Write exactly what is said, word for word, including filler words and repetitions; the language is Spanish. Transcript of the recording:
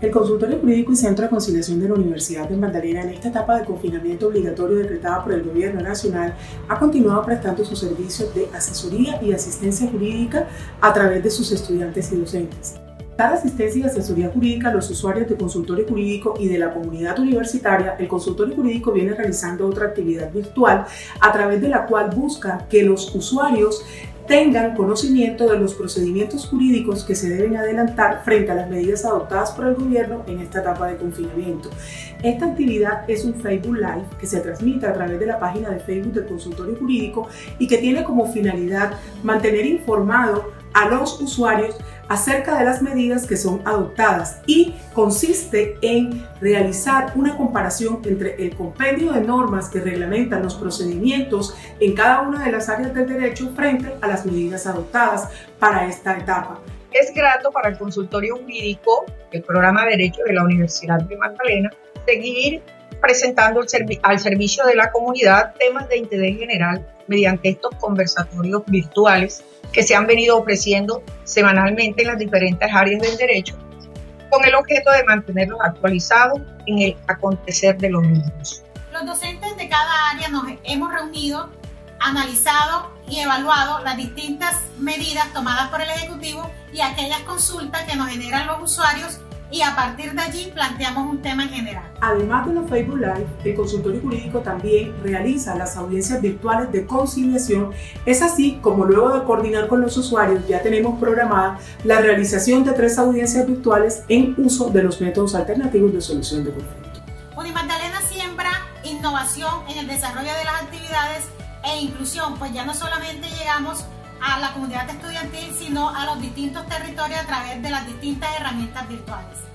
El Consultorio Jurídico y Centro de Conciliación de la Universidad de Magdalena, en esta etapa de confinamiento obligatorio decretada por el Gobierno Nacional, ha continuado prestando sus servicios de asesoría y asistencia jurídica a través de sus estudiantes y docentes. Dar asistencia y asesoría jurídica a los usuarios de consultorio jurídico y de la comunidad universitaria, el consultorio jurídico viene realizando otra actividad virtual a través de la cual busca que los usuarios tengan conocimiento de los procedimientos jurídicos que se deben adelantar frente a las medidas adoptadas por el gobierno en esta etapa de confinamiento. Esta actividad es un Facebook Live que se transmite a través de la página de Facebook del Consultorio Jurídico y que tiene como finalidad mantener informado a los usuarios acerca de las medidas que son adoptadas y consiste en realizar una comparación entre el compendio de normas que reglamentan los procedimientos en cada una de las áreas del derecho frente a las medidas adoptadas para esta etapa. Es grato para el consultorio jurídico, el programa de Derecho de la Universidad de Magdalena, seguir presentando al, servi al servicio de la comunidad temas de interés general mediante estos conversatorios virtuales que se han venido ofreciendo semanalmente en las diferentes áreas del derecho, con el objeto de mantenerlos actualizados en el acontecer de los mismos. Los docentes de cada área nos hemos reunido, analizado y evaluado las distintas medidas tomadas por el Ejecutivo y aquellas consultas que nos generan los usuarios, y a partir de allí planteamos un tema en general. Además de los Facebook Live, el consultorio jurídico también realiza las audiencias virtuales de conciliación. Es así como luego de coordinar con los usuarios ya tenemos programada la realización de tres audiencias virtuales en uso de los métodos alternativos de solución de conflictos. Unimagdalena siembra innovación en el desarrollo de las actividades e inclusión, pues ya no solamente llegamos a la comunidad estudiantil, sino a los distintos territorios a través de las distintas herramientas virtuales.